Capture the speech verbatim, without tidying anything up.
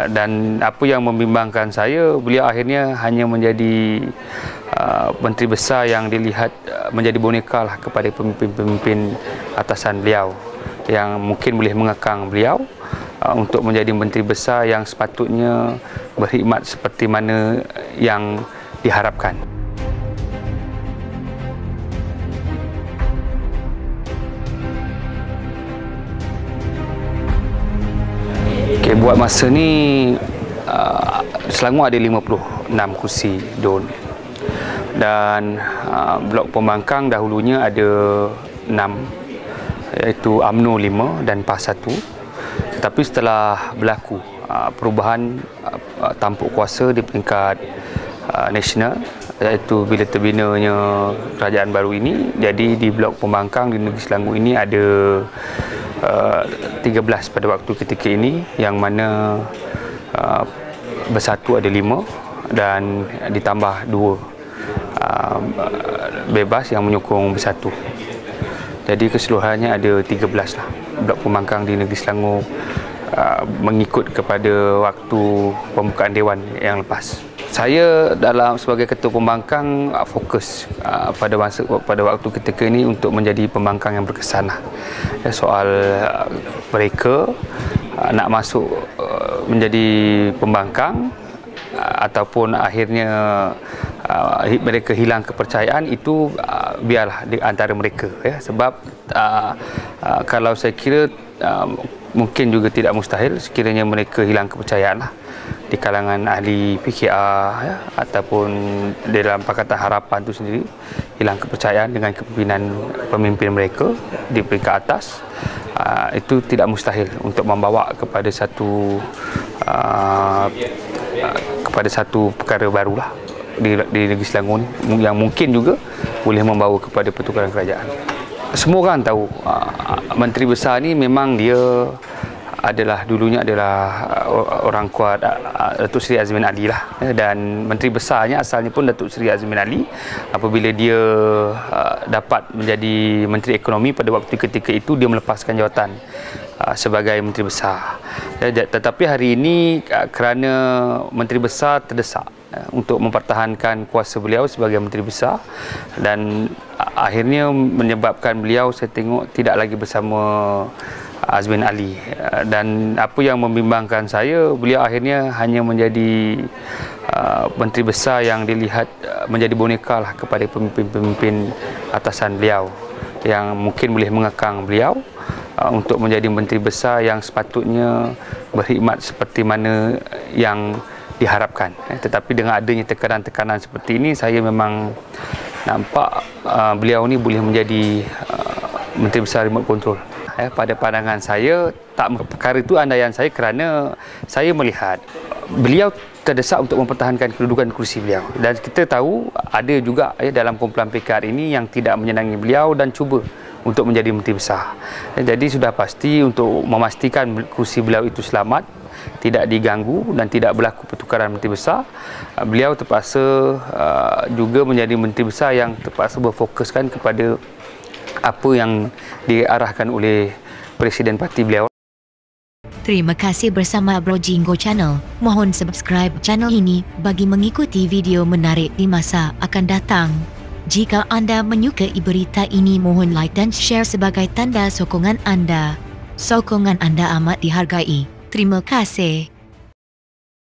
dan apa yang membimbangkan saya, beliau akhirnya hanya menjadi uh, menteri besar yang dilihat uh, menjadi boneka lah kepada pemimpin-pemimpin atasan beliau yang mungkin boleh mengekang beliau uh, untuk menjadi menteri besar yang sepatutnya berkhidmat seperti mana yang diharapkan. Okay, buat masa ni uh, Selangor ada lima puluh enam kursi D U N dan uh, blok Pembangkang dahulunya ada enam, iaitu U M N O lima dan P A S satu. Tetapi setelah berlaku uh, perubahan uh, tampuk kuasa di peringkat uh, nasional, iaitu bila terbinanya kerajaan baru ini, jadi di blok Pembangkang di negeri Selangor ini ada Uh, tiga belas pada waktu ketika ini, yang mana uh, bersatu ada lima dan ditambah dua uh, bebas yang menyokong bersatu. Jadi keseluruhannya ada tiga belas lah blok Pembangkang di negeri Selangor uh, mengikut kepada waktu pembukaan Dewan yang lepas. Saya dalam sebagai ketua pembangkang uh, fokus uh, pada masa pada waktu ketika ini untuk menjadi pembangkang yang berkesan lah. Ya, soal uh, mereka uh, nak masuk uh, menjadi pembangkang uh, ataupun akhirnya uh, mereka hilang kepercayaan, itu uh, biarlah di antara mereka, ya, sebab uh, uh, kalau saya kira uh, mungkin juga tidak mustahil sekiranya mereka hilang kepercayaan lah di kalangan ahli P K R, ya, ataupun dalam Pakatan Harapan itu sendiri hilang kepercayaan dengan kepimpinan pemimpin mereka di peringkat atas, uh, itu tidak mustahil untuk membawa kepada satu uh, kepada satu perkara barulah di, di negeri Selangor ni, yang mungkin juga boleh membawa kepada pertukaran kerajaan. Semua orang tahu uh, menteri besar ni memang dia adalah dulunya adalah orang kuat Datuk Seri Azmin Ali lah, dan menteri besarnya asalnya pun Datuk Seri Azmin Ali. Apabila dia uh, dapat menjadi menteri ekonomi pada waktu ketika itu, dia melepaskan jawatan uh, sebagai menteri besar. Ya, tetapi hari ini uh, kerana menteri besar terdesak uh, untuk mempertahankan kuasa beliau sebagai menteri besar, dan uh, akhirnya menyebabkan beliau, saya tengok, tidak lagi bersama Azmin Ali, dan apa yang membimbangkan saya, beliau akhirnya hanya menjadi uh, menteri besar yang dilihat uh, menjadi boneka lah kepada pemimpin-pemimpin atasan beliau yang mungkin boleh mengekang beliau uh, untuk menjadi menteri besar yang sepatutnya berkhidmat seperti mana yang diharapkan. Eh, tetapi dengan adanya tekanan-tekanan seperti ini, saya memang nampak uh, beliau ni boleh menjadi uh, menteri besar remote control. Eh, pada pandangan saya, tak perkara itu andaian saya, kerana saya melihat beliau terdesak untuk mempertahankan kedudukan kursi beliau, dan kita tahu ada juga eh, dalam kumpulan P K R ini yang tidak menyenangi beliau dan cuba untuk menjadi menteri besar. Eh, jadi sudah pasti untuk memastikan kursi beliau itu selamat, tidak diganggu dan tidak berlaku pertukaran menteri besar, beliau terpaksa uh, juga menjadi menteri besar yang terpaksa berfokuskan kepada apa yang diarahkan oleh Presiden Parti beliau. Terima kasih bersama Bro Jinggo Channel. Mohon subscribe channel ini bagi mengikuti video menarik di masa akan datang. Jika anda menyukai berita ini, mohon like dan share sebagai tanda sokongan anda. Sokongan anda amat dihargai. Terima kasih.